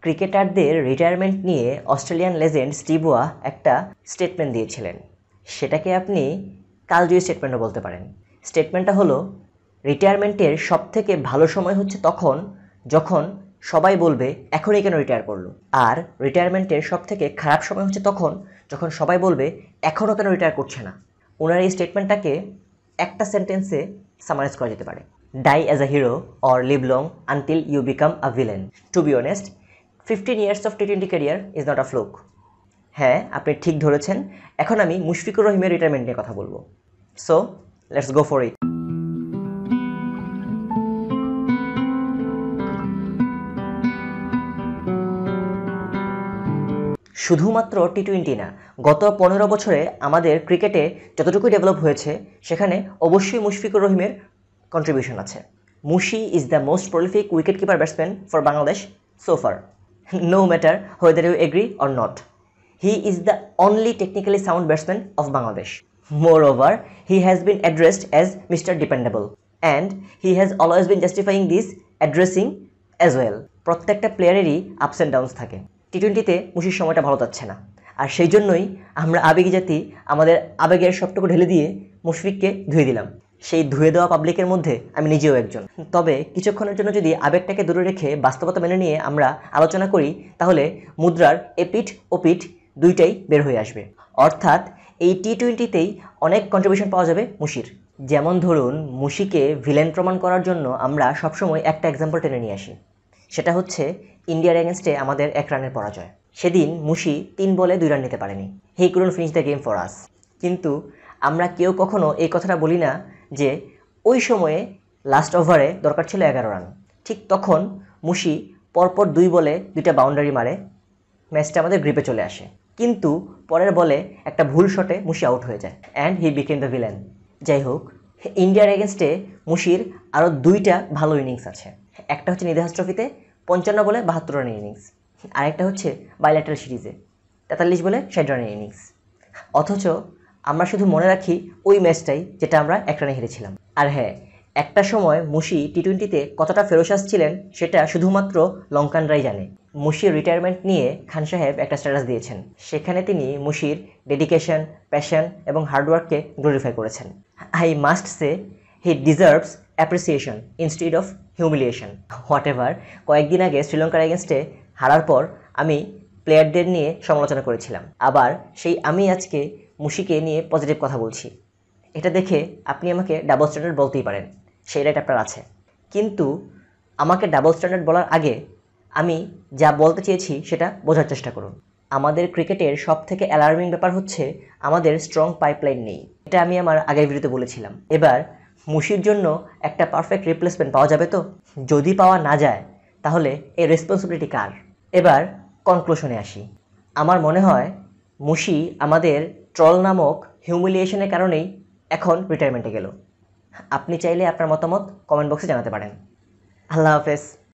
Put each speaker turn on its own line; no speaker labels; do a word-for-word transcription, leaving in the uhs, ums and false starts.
ক্রিকেটারদের রিটায়ারমেন্ট নিয়ে Australian legend Steve ওয়া একটা স্টেটমেন্ট দিয়েছিলেন। সেটাকে আপনি কালজয়ী স্টেটমেন্টও বলতে পারেন। স্টেটমেন্টটা হলো, রিটায়ারমেন্টের সবথেকে ভালো সময় হচ্ছে তখন যখন সবাই বলবে এখনই কেন রিটায়ার করলো, আর রিটায়ারমেন্টের সবথেকে খারাপ সময় হচ্ছে তখন যখন সবাই বলবে এখনও কেন রিটায়ার করছে না। ওনার এই স্টেটমেন্টটাকে একটা সেন্টেন্সে সামারাইজ করা যেতে পারে, die as a hero or live long until you become a villain. To be honest, fifteen years of T twenty career is not a fluke. হ্যাঁ, আপনি ঠিক ধরেছেন। এখন আমি মুশফিকুর রহিমের রিটায়ারমেন্ট নিয়ে কথা বলবো। So let's go for it. শুধুমাত্র টি টোয়েন্টি না, গত পনেরো বছরে আমাদের ক্রিকেটে যতটুকু ডেভেলপ হয়েছে সেখানে অবশ্যই মুশফিকুর রহিমের কন্ট্রিবিউশন আছে। Mushi is the most prolific wicket keeper batsman for Bangladesh so far. No matter whether you agree or not, he is the only technically sound batsman of Bangladesh. Moreover, he has been addressed as Mister Dependable, and he has always been justifying this addressing as well. প্রত্যেকটা প্লেয়ারেরই ups and downs থাকে। টি টোয়েন্টিতে মুশির সময়টা ভালো যাচ্ছে না, আর সেই জন্যই আমরা আবেগী জাতি আমাদের আবেগের সবটুকু ঢেলে দিয়ে মুশফিককে ধুয়ে দিলাম। সেই ধুয়ে দেওয়া পাবলিকের মধ্যে আমি নিজেও একজন। তবে কিছুক্ষণের জন্য যদি আবেগটাকে দূরে রেখে বাস্তবতা মেনে নিয়ে আমরা আলোচনা করি, তাহলে মুদ্রার এপিঠ ও পিঠ দুইটাই বের হয়ে আসবে। অর্থাৎ এই টি টোয়েন্টিতেই অনেক কন্ট্রিবিউশন পাওয়া যাবে মুশির। যেমন ধরুন, মুশিকে ভিলেন প্রমাণ করার জন্য আমরা সবসময় একটা এক্সাম্পল টেনে নিয়ে আসি, সেটা হচ্ছে ইন্ডিয়ার এগেনস্টে আমাদের এক রানের পরাজয়। সেদিন মুশি তিন বলে দুই রান নিতে পারেনি। He couldn't finish the game for us. কিন্তু আমরা কেউ কখনো এই কথাটা বলি না যে ওই সময়ে লাস্ট ওভারে দরকার ছিল এগারো রান। ঠিক তখন মুশি পরপর দুই বলে দুইটা বাউন্ডারি মারে, ম্যাচটা আমাদের গ্রিপে চলে আসে। কিন্তু পরের বলে একটা ভুল শটে মুশি আউট হয়ে যায়, and he became the villain. যাই হোক, ইন্ডিয়ার এগেনস্টে মুশির আরও দুইটা ভালো ইনিংস আছে। একটা হচ্ছে নিদাহাস ট্রফিতে পঞ্চান্ন বলে বাহাত্তর রানের ইনিংস, আরেকটা হচ্ছে বাইল্যাটারাল সিরিজে তেতাল্লিশ বলে ষাট রানের ইনিংস। অথচ আমরা শুধু মনে রাখি ওই ম্যাচটাই যেটা আমরা এক রানে হেরেছিলাম। আর হ্যাঁ, একটা সময় মুশি টি টোয়েন্টিতে কতটা ফেরোসাস ছিলেন সেটা শুধুমাত্র লঙ্কানরাই জানে। মুশির রিটায়ারমেন্ট নিয়ে খান সাহেব একটা স্ট্যাটাস দিয়েছেন, সেখানে তিনি মুশির ডেডিকেশন, প্যাশন এবং হার্ডওয়ার্ককে গ্লোরিফাই করেছেন। I must say he deserves appreciation instead of humiliation. Whatever, কয়েকদিন আগে শ্রীলঙ্কার এগেনস্টে হারার পর আমি প্লেয়ারদের নিয়ে সমালোচনা করেছিলাম, আবার সেই আমি আজকে মুশিকে নিয়ে পজিটিভ কথা বলছি। এটা দেখে আপনি আমাকে ডাবল স্ট্যান্ডার্ড বলতেই পারেন, সেই রাইট আপনার আছে। কিন্তু আমাকে ডাবল স্ট্যান্ডার্ড বলার আগে আমি যা বলতে চেয়েছি সেটা বোঝার চেষ্টা করুন। আমাদের ক্রিকেটের সব থেকে অ্যালার্মিং ব্যাপার হচ্ছে আমাদের স্ট্রং পাইপলাইন নেই। এটা আমি আমার আগের ভিডিওতে বলেছিলাম। এবার মুশির জন্য একটা পারফেক্ট রিপ্লেসমেন্ট পাওয়া যাবে তো? যদি পাওয়া না যায় তাহলে এই রেসপন্সিবিলিটি কার? এবার কনক্লুশনে আসি। আমার মনে হয় মুশি আমাদের ট্রল নামক হিউমিলিয়েশনের কারণেই এখন রিটায়ারমেন্টে গেল। আপনি চাইলে আপনার মতামত কমেন্ট বক্সে জানাতে পারেন। আল্লাহ হাফেজ।